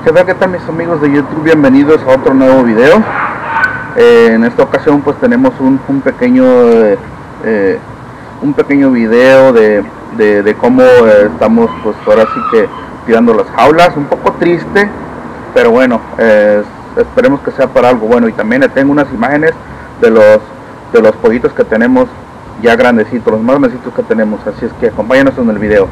¿Qué tal mis amigos de YouTube? Bienvenidos a otro nuevo video. En esta ocasión pues tenemos un pequeño video de cómo estamos pues ahora sí que tirando las jaulas. Un poco triste, pero bueno, esperemos que sea para algo bueno. Y también le tengo unas imágenes de los pollitos que tenemos ya grandecitos, los más grandecitos que tenemos, así es que acompáñanos en el video.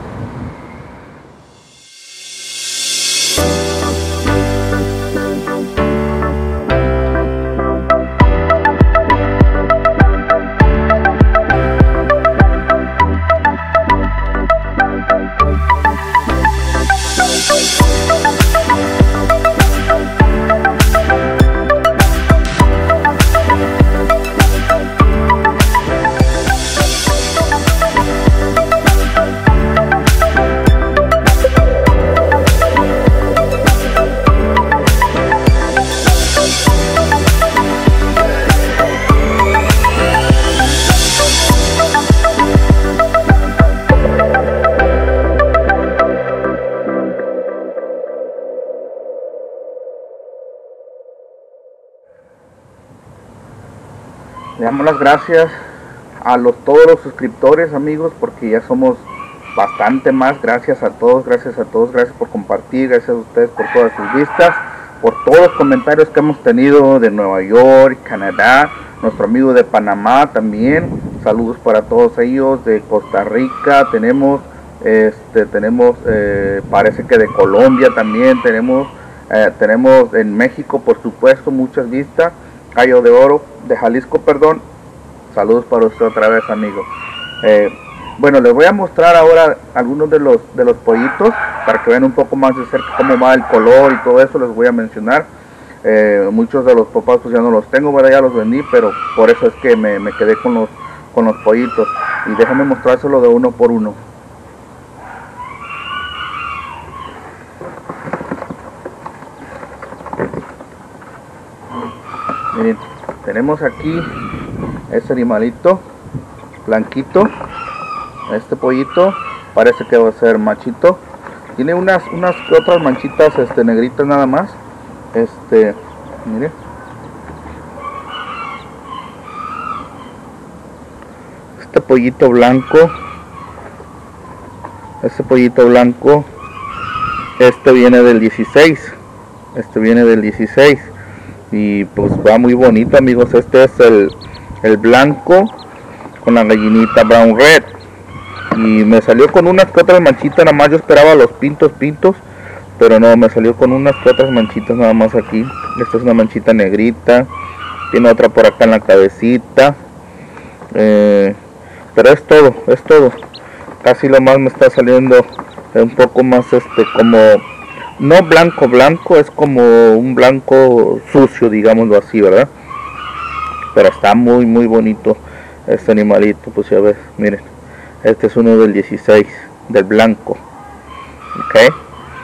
Le damos las gracias a todos los suscriptores, amigos, porque ya somos bastante más. Gracias a todos, gracias por compartir, gracias a ustedes por todas sus vistas, por todos los comentarios que hemos tenido de Nueva York, Canadá, nuestro amigo de Panamá también. Saludos para todos ellos, de Costa Rica tenemos, parece que de Colombia también tenemos en México, por supuesto, muchas vistas. Cayo de Oro, de Jalisco, perdón. Saludos para usted otra vez, amigo. Bueno, les voy a mostrar ahora algunos de los pollitos para que vean un poco más de cerca cómo va el color y todo eso. Les voy a mencionar. Muchos de los papás pues ya no los tengo, ¿verdad? Ya los vendí, pero por eso es que me quedé con los pollitos. Y déjenme mostrárselo de uno por uno. Miren, tenemos aquí este animalito blanquito. Este pollito parece que va a ser machito. Tiene unas otras manchitas negritas nada más. Mire. Este pollito blanco. Este viene del 16. Y pues va muy bonito, amigos. Este es el blanco con la gallinita brown red. Y me salió con unas que otras manchitas nada más. Yo esperaba los pintos, pero no, me salió con unas que otras manchitas nada más aquí. Esta es una manchita negrita. Tiene otra por acá en la cabecita. Pero es todo. Casi lo más me está saliendo un poco más como... No blanco, es como un blanco sucio, digámoslo así, ¿verdad? Pero está muy bonito este animalito, pues ya ves, miren. Este es uno del 16, del blanco. Ok.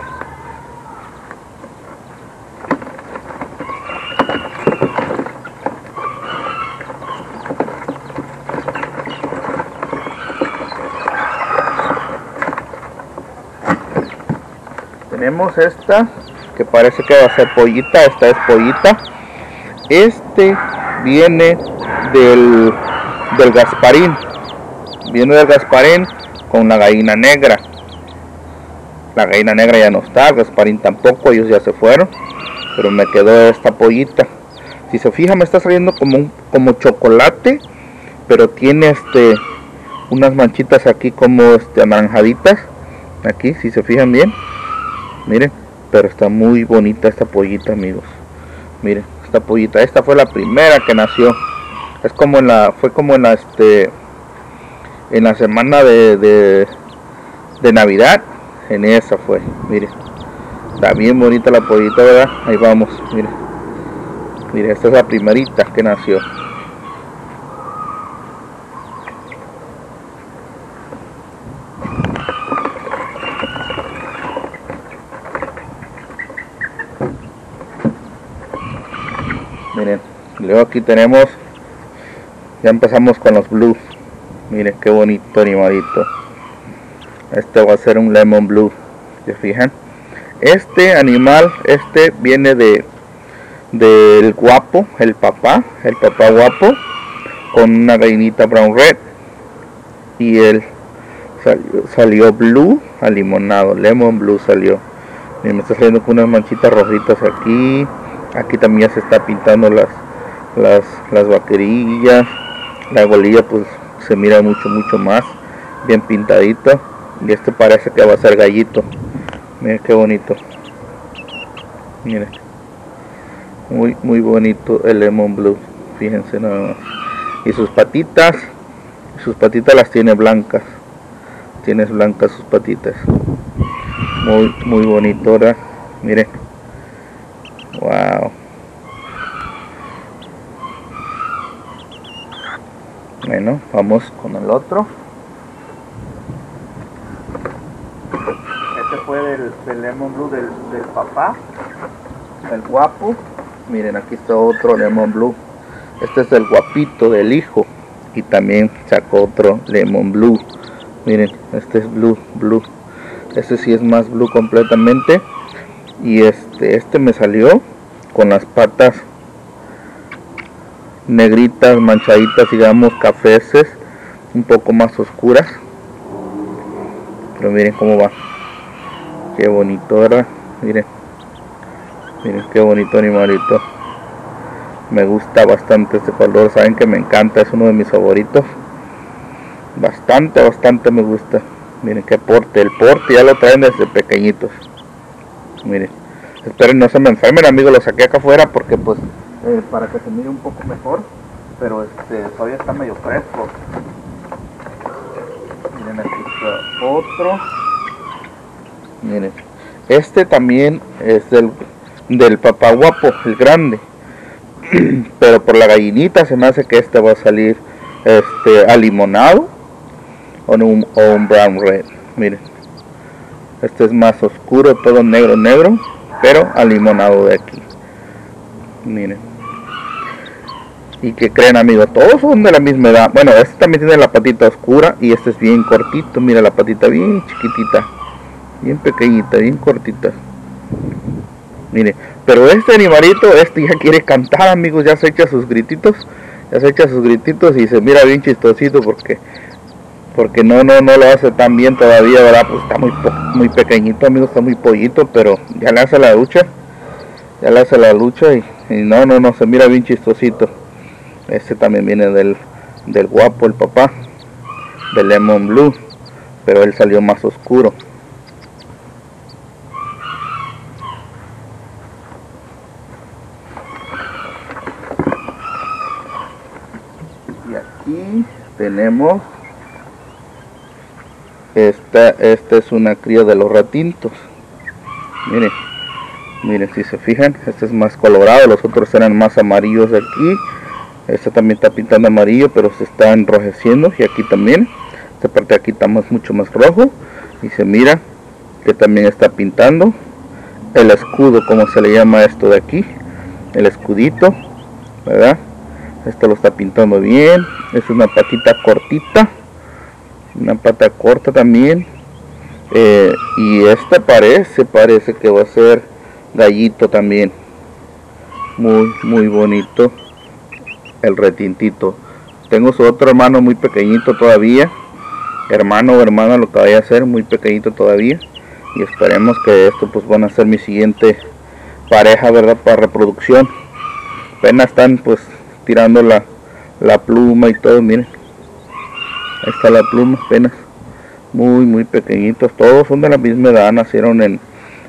Tenemos esta que parece que va a ser pollita. Esta es pollita. Este viene del Gasparín. Viene del Gasparín con la gallina negra. La gallina negra ya no está, el Gasparín tampoco, ellos ya se fueron. Pero me quedó esta pollita. Si se fijan, me está saliendo como chocolate, pero tiene unas manchitas aquí como anaranjaditas. Aquí, si se fijan bien. Miren, pero está muy bonita esta pollita, amigos. Miren, esta pollita, esta fue la primera que nació. Es como fue como en la semana de Navidad. En esa fue, miren. Está bien bonita la pollita, ¿verdad? Ahí vamos, miren. Miren, esta es la primerita que nació. Miren, luego aquí tenemos, ya empezamos con los blues. Miren qué bonito animalito. Este va a ser un lemon blue, ¿se fijan? Este animal, viene del guapo, el papá guapo, con una gallinita brown red, y él salió blue alimonado, lemon blue salió. Y me está saliendo con unas manchitas rojitas aquí también ya se está pintando las vaquerillas, la golilla pues se mira mucho más bien pintadito, y parece que va a ser gallito. Miren qué bonito, miren, muy bonito el lemon blue, fíjense nada más. Y sus patitas las tiene blancas, sus patitas, muy bonito, ¿verdad? Miren, wow. Bueno, vamos con el otro. Este fue del lemon blue del papá, el guapo. Miren, aquí está otro lemon blue. Este es el guapito del hijo, y también sacó otro lemon blue. Miren, este es blue. Este sí es más blue completamente. Y este me salió con las patas negritas, manchaditas, digamos cafeces, un poco más oscuras. Pero miren cómo va, qué bonito, ¿verdad? Miren qué bonito animalito. Me gusta bastante este color, saben que me encanta, es uno de mis favoritos. Bastante me gusta. Miren qué porte, el porte ya lo traen desde pequeñitos. Miren, esperen no se me enfermen, amigos, lo saqué acá afuera porque pues para que se mire un poco mejor, pero todavía está medio fresco. Miren, aquí está otro. Miren, también es del papá guapo, el grande. Pero por la gallinita se me hace que va a salir alimonado o un brown red. Miren, este es más oscuro, todo negro, pero alimonado de aquí. Miren, y que creen, amigos, todos son de la misma edad. Bueno, este también tiene la patita oscura y este es bien cortito. Mira la patita bien chiquitita, bien pequeñita, bien cortita. Mire, pero este animalito, ya quiere cantar, amigos, ya se echa sus grititos, y se mira bien chistosito porque no lo hace tan bien todavía, ¿verdad? Pues está muy pequeñito, amigos, está muy pollito, pero ya le hace la lucha, y no, se mira bien chistosito. Este también viene del guapo, el papá, del lemon blue, pero él salió más oscuro. Y aquí tenemos esta es una cría de los ratintos. Miren, si se fijan, este es más colorado, los otros eran más amarillos de aquí. Este también está pintando amarillo, pero se está enrojeciendo, y aquí también, esta parte de aquí está mucho más rojo, y se mira que también está pintando el escudo, como se le llama esto de aquí, el escudito, ¿verdad? Esto lo está pintando bien. Es una patita cortita, una pata corta también, y parece que va a ser gallito también. Muy bonito el retintito. Tengo su otro hermano muy pequeñito todavía, hermano o hermana, lo que vaya a ser, muy pequeñito todavía, y esperemos que esto pues van a ser mi siguiente pareja, ¿verdad? Para reproducción. Apenas están pues tirando la pluma y todo. Miren, ahí está la pluma, apenas muy pequeñitos, todos son de la misma edad, nacieron en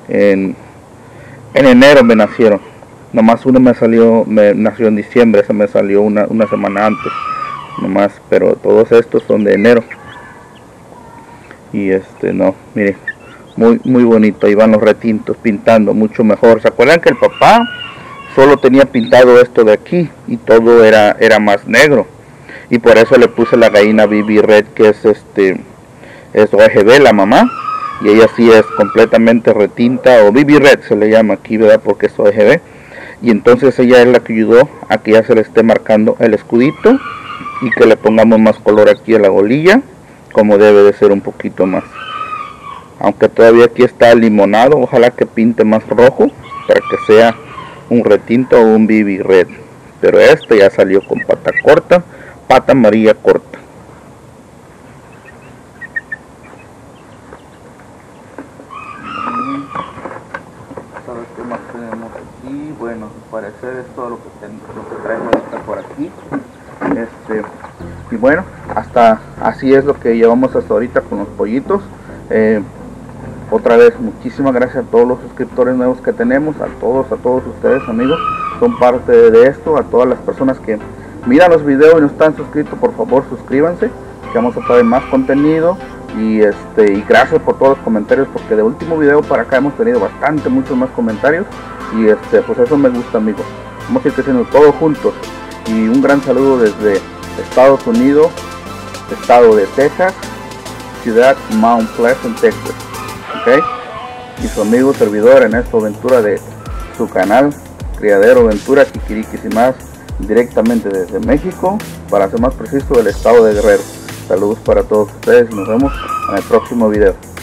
enero, me nacieron. Nomás uno nació en diciembre, esa me salió una semana antes nomás, pero todos estos son de enero. Y no, miren, muy bonito. Ahí van los retintos pintando mucho mejor. ¿Se acuerdan que el papá solo tenía pintado esto de aquí y todo era más negro? Y por eso le puse la gallina BB Red, que es OGB, la mamá, y ella sí es completamente retinta, o BB Red se le llama aquí, ¿verdad? Porque es OGB. Y entonces ella es la que ayudó a que ya se le esté marcando el escudito y que le pongamos más color aquí a la golilla, como debe de ser un poquito más. aunque todavía aquí está limonado. Ojalá que pinte más rojo para que sea un retinto o un BB Red, pero este ya salió con pata corta, pata amarilla corta. ¿Sabes qué más tenemos aquí? Bueno, al parecer es todo lo que traigo ahorita por aquí. Y bueno, hasta así es lo que llevamos hasta ahorita con los pollitos. Otra vez, muchísimas gracias a todos los suscriptores nuevos que tenemos, a todos ustedes, amigos, son parte de esto. A todas las personas que miran los videos y no están suscritos, por favor suscríbanse, que vamos a traer más contenido. Y gracias por todos los comentarios, porque de último video para acá hemos tenido muchos más comentarios, y pues eso me gusta, amigos. Vamos a ir creciendo todos juntos. Y un gran saludo desde Estados Unidos, estado de Texas, ciudad Mount Pleasant, Texas. ¿Okay? Y su amigo servidor en esta aventura de su canal Criadero Aventura Kikirikis y más, directamente desde México, para ser más preciso del estado de Guerrero. Saludos para todos ustedes y nos vemos en el próximo video.